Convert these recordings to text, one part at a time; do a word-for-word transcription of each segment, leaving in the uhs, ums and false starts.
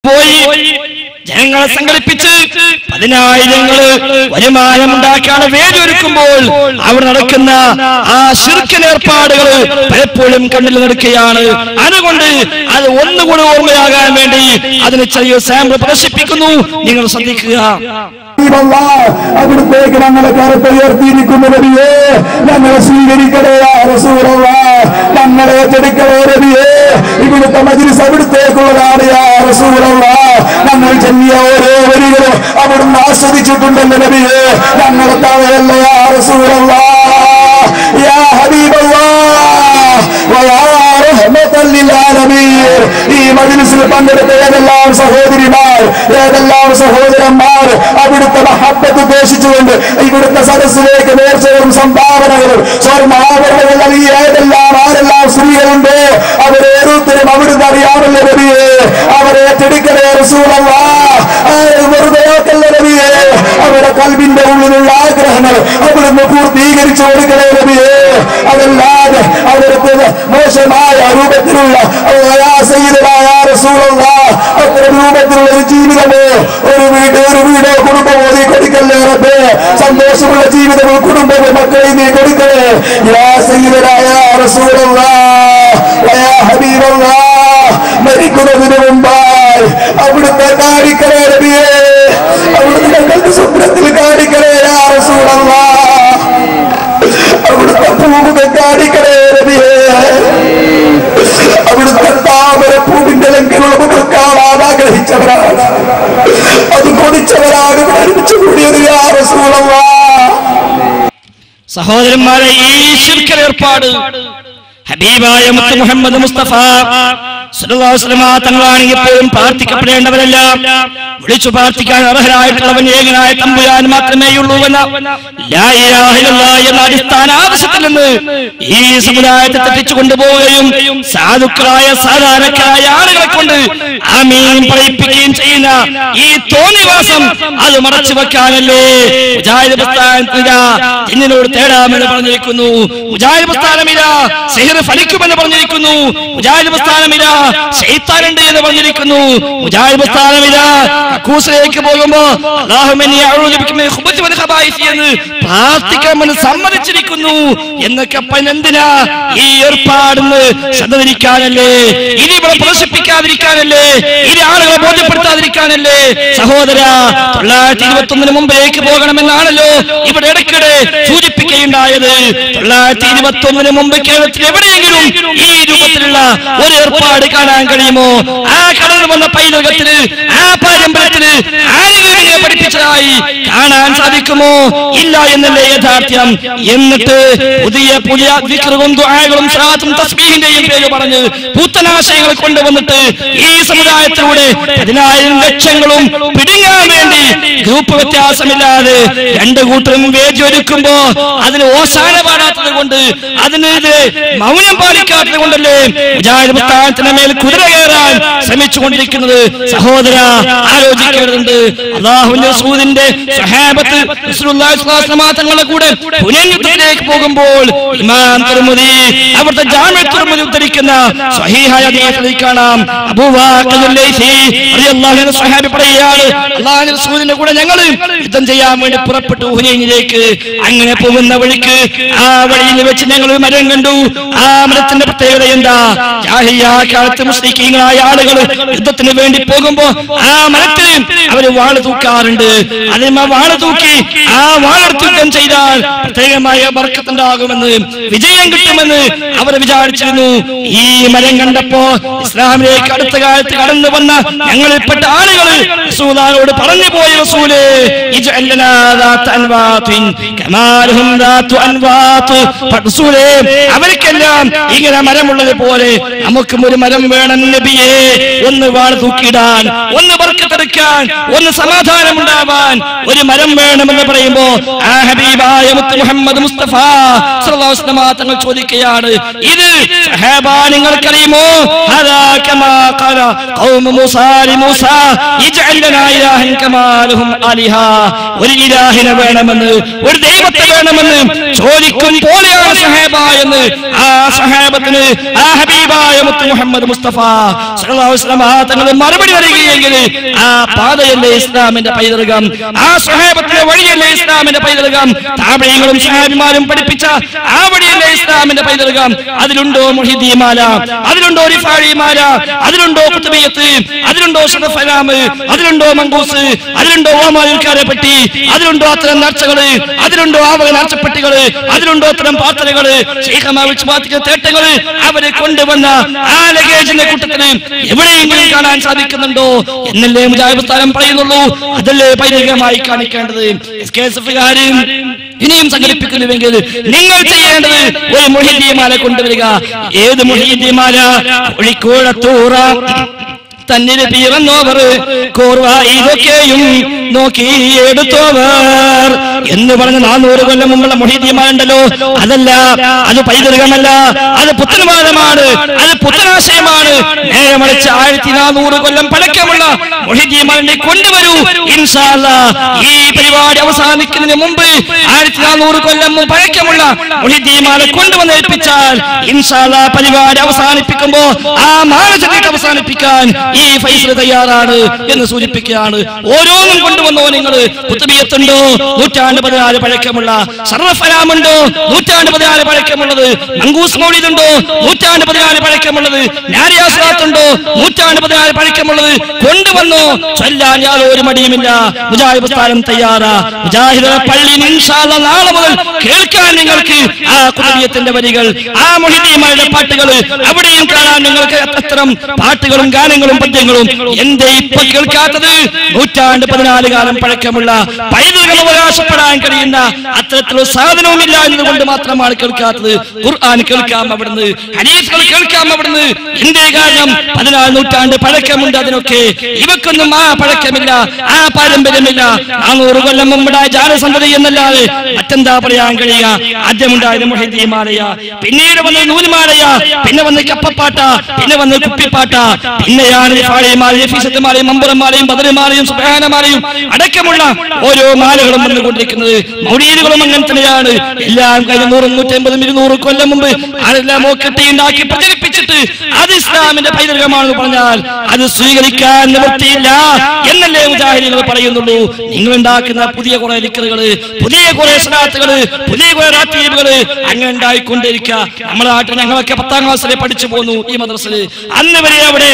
പോയി ജനങ്ങളെ സംഘടിപ്പിച്ച് പതിനായിരങ്ങള് വരുമാനമുണ്ടാക്കാണ് വേദി ഒരുക്കുമ്പോൾ അവിടെ നടക്കുന്ന ആ ശിർക്കിന്റെ ഏർപ്പാടുകൾ പലപ്പോഴും കണ്ണിൽ നടക്കുകയാണ്. അതുകൊണ്ട് അത് ഒന്നുകൂടി ഓർമ്മയാകാൻ വേണ്ടി അതിന് ചെറിയ സാമ്പിൾ പ്രദർശിപ്പിക്കുന്നു. നിങ്ങൾ ശ്രദ്ധിക്കുക. അവിടുത്തേക്ക് ഞങ്ങളെ കറുത്തുയർത്തിയിരിക്കുന്ന നബിയേ, ഞങ്ങളെ സ്വീകരിക്കണേ യാ റസൂലല്ലാഹ്, ഞങ്ങളെ ഏറ്റെടുക്കണേ നബിയേ. ഇവിടുത്തെ മജ്‌ലിസ് അവിടുത്തേക്കുള്ളതാണ് യാ റസൂലല്ലാഹ്. ഞങ്ങൾ ചൊല്ലിയ ഓരോ വരികളും അവിടുന്ന് ആസ്വദിച്ചിട്ടുണ്ടല്ലോ നബിയേ. ഞങ്ങളെ തവയല്ല യാ റസൂലല്ലാഹ്, യാ ഹബീബല്ലാഹ് വയാ റഹ്മത്തൽ ലിൽ ആലമീൻ. ഈ മജ്‌ലിസിൽ പങ്കെടുത്ത ഏതെല്ലാം സഹോദരിമാർ, ഏതെല്ലാം സഹോദരന്മാർ അവിടുത്തെ മഹബ്ബത്ത് ഉദ്ദേശിച്ചുകൊണ്ട് ഇവിടുത്തെ സദസ്സിലേക്ക് നേർച്ചകളും സംഭാവനകളും സ്വർണ്ണാഭരണങ്ങൾ നൽകിയ ഏതെല്ലാം ആരെല്ലാം സ്ത്രീകളുണ്ടോ അവരോരോരുത്തരും അവിടുന്ന് അറിയാമല്ലോ നബിയേ. അവരെ ഏറ്റെടുക്കണേ റസൂലല്ലാഹ്. വെറുതെ നബിയേ, അവരുടെ കൽബിന്റെ ഉള്ളിലുള്ള ആഗ്രഹങ്ങൾ അവിടുന്ന് പൂർത്തീകരിച്ചു കൊടുക്കണേ നബിയേ. അതല്ലാതെ അവർക്ക് മോശമായ രൂപത്തിലുള്ള അത്തരം രൂപത്തിലുള്ള ഒരു ജീവിതമോ ഒരു വീട് ഒരു വീടോ കുടുംബമോ നീ കൊടുക്കല്ലേ റബ്ബേ. സന്തോഷമുള്ള ജീവിതമോ കുടുംബമോ മക്കളെ നീ കൊടുക്കണേ യാ സയ്യിദനാ യാ റസൂലല്ലാഹ് യാ ഹബീബല്ലാഹ്. മരിക്കുന്നതിന് മുമ്പായി അവിടുത്തെ കാണിക്കണേ നബിയേ, അവിടുത്തെ ഞങ്ങൾക്ക് സ്വപ്നത്തിൽ കാണിക്കണേ യാ റസൂലല്ലാഹ്. അവിടുത്തെ പൂമുഖം കാണിക്കണേ നബിയേ. അവിടുത്തെ താമര പൂവിന്റെ ലംഘനമുള്ള മുഖം കാണാൻ ആഗ്രഹിച്ചവരാണ്, അത് കൊതിച്ചവരാണ് ഒരുമിച്ച് കൂടിയത് യാ റസൂലല്ലാഹ്. സഹോദരന്മാരെ, ഈ ശിർക്കിന്റെ ഏർപ്പാട് ഹബീബായ മുത്ത് മുഹമ്മദ് മുസ്തഫ സല്ലല്ലാഹു അലൈഹി വസല്ലം തങ്ങളാണെങ്കിൽ എപ്പോഴും പ്രാർത്ഥിക്കപ്പെടേണ്ടവരല്ല. വിളിച്ചു പ്രാർത്ഥിക്കാൻ അർഹരായിട്ടുള്ളവൻ ഏകനായ തമ്പുരാൻ മാത്രമേയുള്ളൂ എന്ന ലാ ഇലാഹ ഇല്ലല്ലാഹ് എന്ന അടിസ്ഥാന ആവശ്യത്തിൽ നിന്ന് ഈ സമുദായത്തെ തെറ്റിച്ചു കൊണ്ടുപോവുകയും സാധുക്കളായ സാധാരണക്കാരായ ആളുകളെ കൊണ്ട് ആമീൻ പറയിപ്പിക്കുകയും ചെയ്യുന്ന ഈ തോന്നിവാസം അത് മറച്ചു വെക്കാനല്ലേ മുജാഹിദ് പ്രസ്ഥാനത്തില ജിന്നിനോട് തേടാമെന്ന് പറഞ്ഞിരിക്കുന്നു. മുജാഹിദ് പ്രസ്ഥാനമില്ല സിഹ്ർ ഫലിക്കുമെന്ന് പറഞ്ഞിരിക്കുന്നു. മുജാഹിദ് പ്രസ്ഥാനമില്ല ശൈത്താനുണ്ട് എന്ന് പറഞ്ഞിരിക്കുന്നു. മുജാഹിദ് പ്രസ്ഥാനമില്ല കക്കൂസിലേക്ക് പോകുമ്പോ എന്ന് പ്രാർത്ഥിക്കാമെന്ന് സമ്മതിച്ചിരിക്കുന്നു എന്നൊക്കെ എന്തിനാ ഈ ഏർപ്പാടെന്ന് ശ്രദ്ധ തിരിക്കാനല്ലേ, ഇനി ഇവിടെ പ്രദർശിപ്പിക്കാതിരിക്കാനല്ലേ, ഇനി ആളുകളെ ബോധ്യപ്പെടുത്താതിരിക്കാനല്ലേ. സഹോദര, തൊള്ളായിരത്തി ഇരുപത്തി ഒന്നിന് മുമ്പിലേക്ക് പോകണമെന്നാണല്ലോ ഇവിടെ ഇടയ്ക്കിടെ സൂചിപ്പിക്കുകയുണ്ടായത്. തൊള്ളായിരത്തി ഇരുപത്തി ഒന്നിന് മുമ്പ് കേരളത്തിൽ എവിടെയെങ്കിലും ഈ രൂപത്തിലുള്ള ഒരു ഏർപ്പാട് കാണാൻ കഴിയുമോ? ആ കടന്നു വന്ന പൈതൃകത്തിന്, ആ പാരമ്പര്യത്തിന് ആരെങ്കിലും പഠിപ്പിച്ചതായി കാണാൻ സാധിക്കുമോ? ഇല്ല എന്നല്ലേ യാഥാർത്ഥ്യം. എന്നിട്ട് പുതിയ പുതിയ ദിക്റും ദുആകളും സ്വലാത്തും തസ്ബീഹിന്റെയും പേര് പറഞ്ഞ് പുത്തനാശയങ്ങൾ കൊണ്ടുവന്നിട്ട് ഈ സമുദായത്തിലൂടെ പതിനായിരം ലക്ഷങ്ങളും പിടുങ്ങാൻ വേണ്ടി ഗ്രൂപ്പ് വ്യത്യാസമില്ലാതെ രണ്ടു കൂട്ടരും വേദി ഒരുക്കുമ്പോ അതിന് ഓശാന പാടാത്തത് കൊണ്ട്, അതിന് ഇത് മൗനം പാലിക്കാത്തത് കൊണ്ടല്ലേ മുജാഹിദ് പ്രസ്ഥാനത്തിന് മേൽ കുതിര കയറാൻ ശ്രമിച്ചുകൊണ്ടിരിക്കുന്നത്. സഹോദര, ആലോചിക്കേണ്ടതുണ്ട്. അല്ലാഹുവിന്റെ റസൂലിന്റെ സ്വഹാബത്ത് റസൂലുള്ളാഹി സ്വല്ലല്ലാഹു അലൈഹി വസല്ലം തങ്ങളുടെ കൂടെ ഹുനൈൻ യുദ്ധത്തിലേക്ക് പോകുമ്പോൾ ഇമാം തിർമിദി അവിടുത്തെ ജാമിഉ തിർമിദി ഉദ്ധരിക്കുന്ന സ്വഹീഹായ ഹദീസിൽ കാണാം, അബൂ വാഖിദ് അൽ-ലൈസി റളിയല്ലാഹു അൻഹു സ്വഹാബി പറയുകയാണ്, അല്ലാഹുവിന്റെ റസൂലിന്റെ കൂടെ ഞങ്ങൾ യുദ്ധം ചെയ്യാൻ വേണ്ടി പുറപ്പെട്ടു ഹുനൈനിലേക്ക്. അങ്ങനെ പോകുന്ന വഴിക്ക് ആ വഴിയിൽ വെച്ച് ഞങ്ങൾ ഒരു മരം കണ്ടു. ആ മരത്തിന്റെ പ്രത്യേകത എന്താ? ജാഹിലിയ്യ കാലത്ത് മുസ്ലിമീങ്ങളായ ആളുകൾ യുദ്ധത്തിന് വേണ്ടി പോകുമ്പോ ആ മരത്തിൽ അവര് വാള് തൂക്കാറുണ്ട്. അതിന് വാള് തൂക്കി ആ വാളെടുത്ത് യുദ്ധം ചെയ്താൽ പ്രത്യേകമായ ബർക്കത്തുണ്ടാകുമെന്ന്, വിജയം കിട്ടുമെന്ന് അവർ വിചാരിച്ചിരുന്നു. ഈ മരം കണ്ടപ്പോ ഇസ്ലാമിലേക്ക് അടുത്ത കാലത്ത് കടന്നു വന്ന ഞങ്ങളിൽപ്പെട്ട ആളുകൾ റസൂലുള്ളാഹിയോട് പറഞ്ഞു പോയി, റസൂലേ ഇജ്അൽ ലനാ ദാത അൻവാതിൻ കമാ ലഹും ദാതു അൻവാത്. റസൂലേ, അവർക്കെല്ലാം ഇങ്ങനെ മരമുള്ളത് പോലെ നമുക്കും ഒരു മരം വേണം നബിയേ, ഒന്ന് വാൾ തൂക്കിയിടാൻ, ഒന്ന് ബർക്കത്ത് കിടക്കാൻ, ഒന്ന് സമാധാനം ഉണ്ടാവാൻ ഒരു മരം വേണമെന്ന് പറയുമ്പോ ആ ഹബീബായ മുത്ത് മുഹമ്മദ് മുസ്തഫ സല്ലല്ലാഹു അലൈഹി വസല്ലം തങ്ങൾ ചോദിക്കുകയാണ്, ഇത് സഹാബ നിങ്ങൾക്കറിയുമോ? ഹദാ കമാ ഖാല ഖൗമ മൂസാ ലി മൂസാ ഇജ്അൽ ലനാ ഇലാഹൻ കമാ ലഹും ആലിഹ. ഒരു ഇലാഹിനെ വേണമെന്ന്, ഒരു ദൈവത്തെ വേണമെന്ന് ചോദിക്കും പോലെയാണ് സഹാബ എന്ന് ആ സഹാബത്തിന് ആ ഹബീബായ മുത്ത് മുഹമ്മദ് മുസ്തഫ സല്ലല്ലാഹു അലൈഹി വസല്ലം തങ്ങൾ മറുപടി നൽകുകയെങ്കിൽ ആ പാതയല്ലേ ഇസ്ലാമിന്റെ പൈതൃകം, ആ സഹാബത്തിന്റെ വഴിയല്ലേ ഇസ്ലാമിന്റെ പൈതൃകം, താബഈങ്ങളും സഹാബിമാരും പഠിപ്പിച്ച ആ വഴിയല്ലേ ഇസ്ലാമിന്റെ പൈതൃകം. അതിലുണ്ടോ മുഹീദ്ദീമാല, അതിലുണ്ടോ റിഫാഈമാല, അതിലുണ്ടോ ഖുത്ബിയത്ത്, അതിലുണ്ടോ ശറഫലാം, അതിലുണ്ടോ മങ്കൂസ്, അതിലുണ്ടോ ഓമാൽക്കാരെ പറ്റി, അതിലുണ്ടോ അത്തരം നേർച്ചകള്, അതിലുണ്ടോ ആവക നേർച്ചപ്പെട്ടികള്, അതിലുണ്ടോ അത്തരം പാത്രങ്ങള്, ശൈഖമാ വെച്ച് പാത്തിക്കുന്ന തേട്ടങ്ങള് അവരെ കൊണ്ടുവന്ന ആ ലഗേജിന്റെ കൂട്ടത്തിന് എവിടെയെങ്കിലും കാണാൻ സാധിക്കുന്നുണ്ടോ എന്നല്ലേ മുജാഹിദ് സ്ഥാനം പറയുന്നുള്ളൂ. അതല്ലേ പൈതൃകമായി കാണിക്കേണ്ടത്. എസ് കെ എസ് എഫുകാര് ഇനിയും സംഘടിപ്പിക്കുന്നുവെങ്കിൽ നിങ്ങൾ ചെയ്യേണ്ടത് ഒരു മുഹീദ്ദീമാല കൊണ്ടുവരിക. ഏത് മുഹീദ്ദീമാല? കോഴിക്കോടത്തൂറ തന്നിൽ പിറന്നോവർ കോർവ ഇതൊക്കെയും നോക്കിയെടുത്തോവർ എന്ന് പറഞ്ഞ നാനൂറ് കൊല്ലം മുമ്പുള്ള മുഹീദ്ദീമാലുണ്ടല്ലോ, അതല്ല, അത് പൈതൃകമല്ല, അത് പുത്തൻവാദമാണ്, അത് പുത്തനാശയമാണ്. നേരെ മറിച്ച് ആയിരത്തി നാനൂറ് കൊല്ലം പഴക്കമുള്ള മുഹീദ്ദീമാലിനെ കൊണ്ടുവരൂ. ഇൻഷാ അല്ലാഹ് ഈ പരിപാടി അവസാനിക്കുന്നതിന് മുമ്പ് ആയിരത്തി നാനൂറ് കൊല്ലം പഴക്കമുള്ള മുഹീദ്ദീമാലെ കൊണ്ടുവന്ന് ഏൽപ്പിച്ചാൽ ഇൻഷാ അല്ലാഹ് പരിപാടി അവസാനിപ്പിക്കുമ്പോ ആ മാനചര്യത്തെ അവസാനിപ്പിക്കാൻ ഈ ഫൈസൽ തയ്യാറാണ് എന്ന് സൂചിപ്പിക്കുകയാണ്. ഓരോന്നും കൊണ്ടുവന്നോ നിങ്ങൾ. ഖുത്ബിയത്തുണ്ടോ? നൂറ്റാണ്ട് പതിനാല് പഴക്കമുള്ള. ശറഫലാമുണ്ടോ? നൂറ്റാണ്ട് പതിനാല് പഴക്കമുള്ളത്. മങ്കൂസ് മൗലിദുണ്ടോ? നൂറ്റാണ്ട് പതിനാല് പഴക്കമുള്ളത്. നാരിയാ സ്വലാത്തുണ്ടോ? നൂറ്റാണ്ട് പതിനാല് പഴക്കമുള്ളത്. കൊണ്ടുവന്നോ, ചൊല്ലാൻ യാതൊരു മടിയുമില്ല. മുജാഹിദ് പ്രസ്ഥാനം തയ്യാറാ. മുജാഹിദ് പള്ളി ഇൻഷാ അല്ലാഹ് നാളെ മുതൽ കേൾക്കാൻ നിങ്ങൾക്ക് ആ ഖുത്ബിയത്തിന്റെ വരികൾ, ആ മുഹീദ്ദീമാരുടെ പാട്ടുകൾ അവിടെയും കാണാൻ നിങ്ങൾക്ക് അത്തരം പാട്ടുകളും ഗാനങ്ങളും പദ്യങ്ങളും. എന്തേ ഇപ്പൊ കേൾക്കാത്തത്? നൂറ്റാണ്ട് പതിനാല് കാലം പഴക്കമുള്ള പൈതൃകം അവകാശപ്പെടാൻ കഴിയുന്ന അത്തരത്തിലുള്ള സാധനവുമില്ല എന്നതുകൊണ്ട് മാത്രമാണ് കേൾക്കാത്തത്. ഖുർആൻ കേൾക്കാം അവിടുന്ന്, ഹദീസുകൾ കേൾക്കാം അവിടുന്ന്. എന്തേ കാരണം? പതിനാല് നൂറ്റാണ്ട് പഴക്കമുണ്ട് അതിനൊക്കെ. ഇവക്കൊന്നും ആ പഴക്കമില്ല, ആ പാരമ്പര്യമില്ല. നാനൂറ് കൊല്ലം മുമ്പുണ്ടായ ജാലസന്ധതി എന്നല്ലാതെ മറ്റെന്താ പറയാൻ കഴിയുക? ആദ്യമുണ്ടായത് മുഹീദ്ദീമാലയ, പിന്നീട് വന്ന് നൂലുമാലയ, പിന്നെ വന്ന് കപ്പപ്പാട്ട, പിന്നെ വന്ന് കുപ്പിപ്പാട്ട, പിന്നെയാണ് ഫീസത്തുമാലയും മമ്പുറമാലയും ബദറുമാലയും സുബ്ഹാനമാലയും അടക്കമുള്ള ഓരോ മാലകളും വന്നുകൊണ്ടിരിക്കുന്നത്. മൗലീദുകളും അങ്ങനെ തന്നെയാണ്. എല്ലാം കഴിഞ്ഞ നൂറും നൂറ്റമ്പതും ഇരുന്നൂറ് കൊല്ലം മുമ്പ് അതെല്ലാം കെട്ടിയുണ്ടാക്കി പ്രചരിപ്പിച്ചിട്ട് അത് ഇസ്ലാമിന്റെ പൈതൃകമാണെന്ന് പറഞ്ഞാൽ അത് സ്വീകരിക്കാൻ നിവൃത്തിയില്ല എന്നല്ലേ മുജാഹിദുകൾ പറയുന്നുള്ളൂ. നിങ്ങൾ ഉണ്ടാക്കുന്ന പുതിയ കുറെ ലിക്കറുകള്, പുതിയ കുറെ സ്വലാത്തുകള്, പുതിയ കുറെ റാത്തീബുകള് അങ്ങനെ ഉണ്ടായിക്കൊണ്ടിരിക്കുക. നമ്മുടെ നാട്ടിൽ ഞങ്ങളൊക്കെ പത്താം ക്ലാസ്സിലെ പഠിച്ചു പോന്നു ഈ മദ്രസയില്. അന്ന് വരെ അവിടെ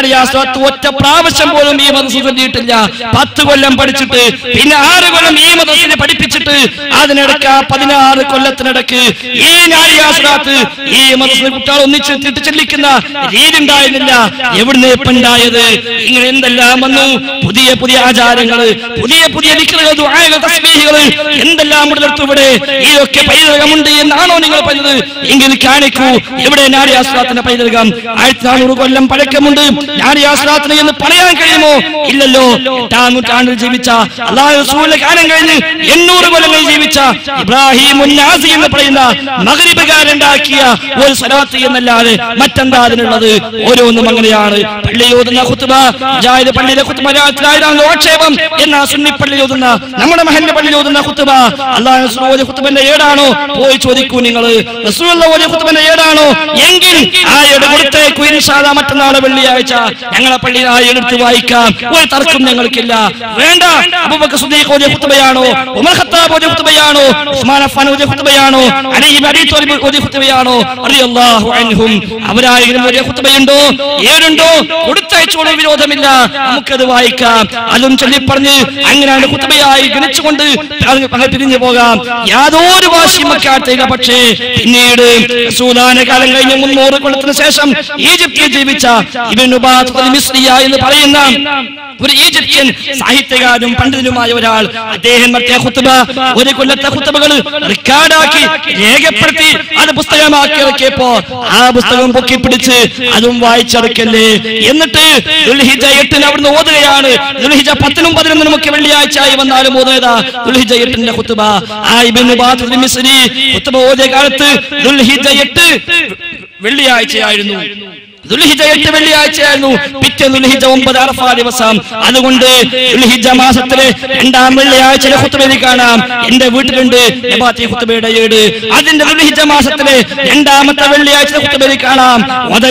ഒറ്റ പ്രാവശ്യം പോലും ഈ മദ്രസ ചൊല്ലിയിട്ടില്ല. പത്ത് കൊല്ലം പഠിച്ചിട്ട് പിന്നെ ആറ് കൊല്ലം ഈ മദ്രസയെ പഠിപ്പിച്ചിട്ട് അതിനിടയ്ക്ക് പതിനാറ് കൊല്ലത്തിനിടയ്ക്ക് ഈ നാരിയാസ്ലാത്ത് ഈ മദ്രസ കുട്ടികൾ ഒന്നിച്ച് ചെല്ലിക്കുന്ന രീതി ഉണ്ടായിരുന്നില്ല. എവിടുന്ന് ഇപ്പം ഉണ്ടായത്? ഇങ്ങനെ എന്തെല്ലാം വന്നു. പുതിയ പുതിയ ആചാരങ്ങള്, പുതിയ പുതിയ ദിക്റുകൾ, ദുആകൾ, തസ്ബീഹുകൾ എന്തെല്ലാം ഉടലെടുത്തു ഇവിടെ. ഇതൊക്കെ പൈതൃകമുണ്ട് എന്നാണോ നിങ്ങൾ പറഞ്ഞത്? എങ്കിൽ കാണിക്കൂ, എവിടെ നാരിയാസ്ലാത്തിന്റെ പൈതൃകം? ആയിരത്തി നാനൂറ് കൊല്ലം പഴക്കമുണ്ട് നാരിയാസ്ലാത്തിന് എന്ന് പറയാൻ കഴിയുമോ? ഇല്ലല്ലോ. എട്ടാം നൂറ്റാണ്ടിൽ ജീവിച്ച അല്ലാഹു റസൂലിന്റെ കാലം കഴിഞ്ഞ് എണ്ണൂറ് കൊല്ലങ്ങൾ ജീവിച്ച ഇബ്രാഹിം ഉന്നാസി എന്ന് പറയുന്ന മഗ്രിബുകാരുണ്ടാക്കിയ ഒരു സ്വലാത്ത് എന്നല്ലാതെ മറ്റെന്താ അതിനുള്ളത്? ഓരോന്നും അങ്ങനെയാണ്. പള്ളിയോതുന്ന ഖുത്ബ, മുജാഹിദ് പള്ളിയിലെ ഖുത്ബ രാത്രിയിലാണ് ആക്ഷേപം. എന്നാ സുന്നി പള്ളിയോതുന്ന, നമ്മുടെ മഹല്ല് പള്ളിയോതുന്ന ഖുത്ബ അല്ലാഹു റസൂൽ ഖുത്ബന്റെ ഏടാണോ? പോയി ചോദിക്കൂ നിങ്ങൾ. റസൂലുള്ളാഹി ഖുത്ബന്റെ ഏടാണോ? എങ്കിൽ ആ ഏട് കൊടുത്തേക്കൂ. ഇൻഷാ അല്ലാഹ് മറ്റന്നാളെ വെള്ളിയാഴ്ച ഞങ്ങളെ പള്ളിയിൽ ആ എടുത്ത് വായിക്കാം. ഒരു തർക്കം ഞങ്ങൾക്കില്ല. വേണ്ട, അബൂബക്കർ സിദ്ദീഖ് ഓതിയ ഖുത്ബയാണോ? ഉമർ ഖത്താബ് ഓതിയ ഖുത്ബയാണോ? ഉസ്മാൻ അഫ്ഫാൻ ഓതിയ ഖുത്ബയാണോ? അലി ഇബ്നു അബീ ത്വാലിബ് ഓതിയ ഖുത്ബയാണോ? റളിയല്ലാഹു അൻഹും അവരായിരുന്നു ഓതിയ ഖുത്ബയുണ്ടോ? ഏടുണ്ടോ? കൊടുത്തയച്ചോളൂ, വിരോധമില്ല. നമുക്കത് വായിക്കാം. അതും ചൊല്ലിപ്പറഞ്ഞ് അങ്ങനെയാണ് ഖുത്ബയായി ഗണിച്ചുകൊണ്ട് പിരിഞ്ഞു പോകാം. യാതൊരു വാശിയും വെക്കാത്തില്ല. പക്ഷേ പിന്നീട് റസൂലുള്ളാഹിന്റെ കാലം കഴിഞ്ഞ് മുന്നൂറ് കൊല്ലത്തിന് ശേഷം ഈജിപ്തിൽ ജീവിച്ച ഇബ്നു ബാത്ത ബാത്തുൽ മിസ്രിയ എന്ന് പറയുന്ന ഒരു ഈജിപ്ഷ്യൻ സാഹിത്യകാരനും പണ്ഡിതനുമായ ഒരാൾ, അദ്ദേഹം നടത്തിയ ഖുത്ബ ഒരു കൊല്ലത്തെ ഖുത്ബകൾ റെക്കോർഡാക്കി രേഖപ്പെടുത്തി അത് പുസ്തകമാക്കി ഇറക്കിയപ്പോ ആ പുസ്തകം പൊക്കിപ്പിടിച്ച് അതും വായിച്ചെടുക്കല്ലേ. എന്നിട്ട് ദുൽഹിജ്ജ എട്ടിന് അവിടുന്ന് ഓതുകയാണ്. ദുൽഹിജ്ജ പത്തിനും പതിനൊന്നിനും ഒക്കെ വെള്ളിയാഴ്ചയായി വന്നാലും ഓതുന്നതാ ദുൽഹിജ്ജ എട്ടിന്റെ ഖുത്ബ. ആ ഇബ്നു ബാത്തുൽ മിസ്രി ഖുത്ബ ഓതിയ കാലത്ത് ദുൽഹിജ്ജ എട്ട് വെള്ളിയാഴ്ചയായിരുന്നു. ദുൽഹിജ്ജ എട്ട് വെള്ളിയാഴ്ചയായിരുന്നു. പിറ്റേ ദുൽഹിജ്ജ ഒമ്പത് അറഫ ദിവസം. അതുകൊണ്ട് ദുൽഹിജ്ജ മാസത്തിലെ രണ്ടാം വെള്ളിയാഴ്ചയിലെ ഖുത്ബയിൽ കാണാം, എന്റെ വീട്ടിലുണ്ട് നബാത്തി ഖുത്ബയുടെ ഏട്. അതിന്റെ ദുൽഹിജ്ജ മാസത്തിലെ രണ്ടാമത്തെ വെള്ളിയാഴ്ചയിലെ ഖുത്ബയിൽ കാണാം,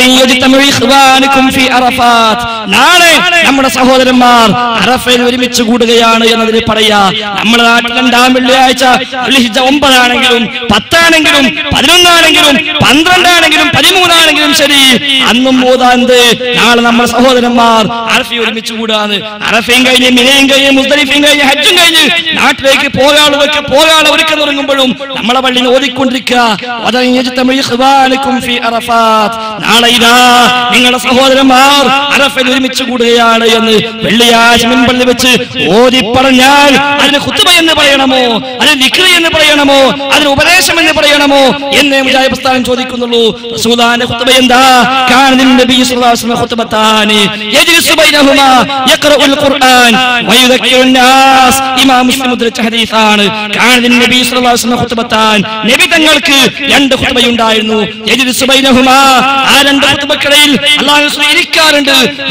നാളെ നമ്മുടെ സഹോദരന്മാർ അറഫയിൽ ഒരുമിച്ച് കൂടുകയാണ് എന്നതിന് പറയാ. നമ്മുടെ നാട്ടിൽ രണ്ടാം വെള്ളിയാഴ്ച ദുൽഹിജ്ജ ഒമ്പതാണെങ്കിലും പത്താണെങ്കിലും പതിനൊന്നാണെങ്കിലും പന്ത്രണ്ടാണെങ്കിലും പതിമൂന്നാണെങ്കിലും ശരി, അന്നും ഓതാന്ത് നാളെ നമ്മുടെ സഹോദരന്മാർ അറഫയിൽ ഒരുമിച്ച് കൂടാന്ന്. അറഫയും കഴിഞ്ഞ് മിനയും കഴിഞ്ഞ് മുസ്ദലിഫയും കഴിഞ്ഞ് ഹജ്ജും കഴിഞ്ഞ് നാട്ടിലേക്ക് പോകാനുള്ളതൊക്കെ പോകാനുള്ള ഒരുക്കം തുടങ്ങുമ്പോഴും നമ്മളെ പള്ളിയിൽ ഓതിക്കൊണ്ടിരിക്കുക, നാളെ ഇതാ നിങ്ങളുടെ സഹോദരന്മാർ അറഫയിൽ ഒരുമിച്ച് കൂടുകയാണ് എന്ന് വെള്ളിയാഴ്ച മുൻപള്ളി വെച്ച് ഓതി പറഞ്ഞാൽ അതിന് ഖുത്ബ എന്ന് പറയണമോ, അതിന് ദിക്ർ എന്ന് പറയണമോ, അതിന് ഉപദേശം എന്ന് പറയണമോ എന്നേ മുജാഹിദ് പ്രസ്ഥാനം ചോദിക്കുന്നുള്ളൂ. റസൂലുള്ളാഹിന്റെ ഖുത്ബ എന്താ? കാന നബി സല്ലല്ലാഹു അലൈഹി വസല്ലം ഖുത്ബതാനി യജ്ലിസു ബൈനഹുമാ യഖറഉൽ ഖുർആൻ വയുദക്കിറുൻ നാസ്. ഇമാം മുസ്ലിം ഉദ്ധരിച്ച ഹദീസാണ്. കാന നബി സല്ലല്ലാഹു അലൈഹി വസല്ലം ഖുത്ബതാൻ, നബി തങ്ങൾക്ക് രണ്ട് ഖുത്ബയുണ്ടായിരുന്നു. യജ്ലിസു ബൈനഹുമാ, ആ രണ്ട് ഖുത്ബക്കടയിൽ അല്ലാഹു ഇരിക്കാറുണ്ട്.